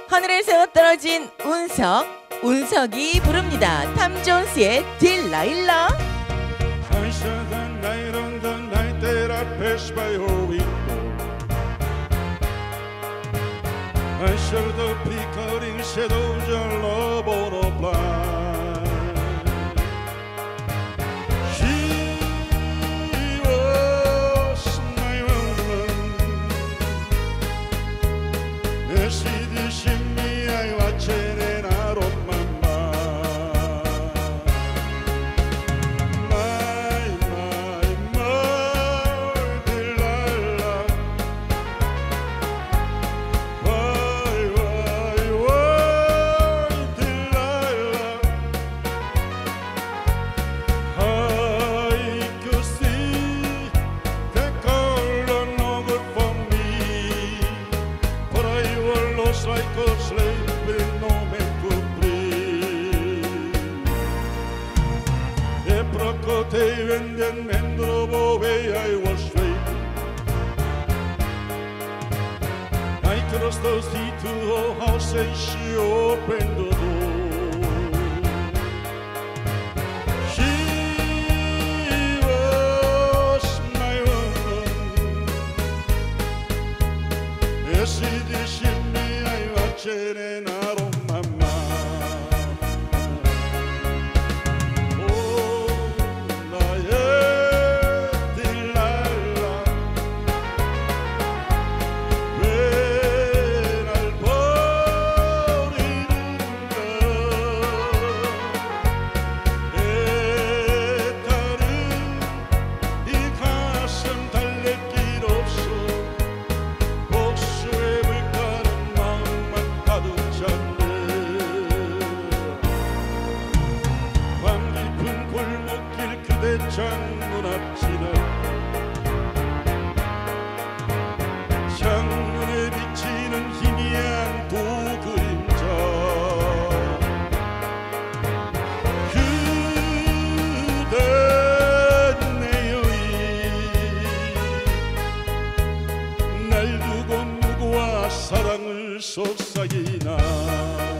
하늘에서 떨어진 운석, 운석이 부릅니다. 탐 존스의 딜라일라. I saw the night on the night that I passed by her window. I saw the flickering shadows of love on a blind. She was my woman. As she did me, I watched it out of my mind. Like a slave with no man could free. They broke a day and then men drove away. I was straight. I crossed the sea to her house and she opened the door. She was my woman. Yes, she did. And out of my mind. Oh, 나의 딜랄라 왜 날 버리는가. 애타는 이 가슴 달랠 길 없어. 복수의 물가는 마음만 가득 찼네. 밤 깊은 골목길 그대 창문 앞 지나 창문에 비치는 희미한 두 그림자. 그댄 내 여인 날 두고 누구와 사랑을 쏟아이나.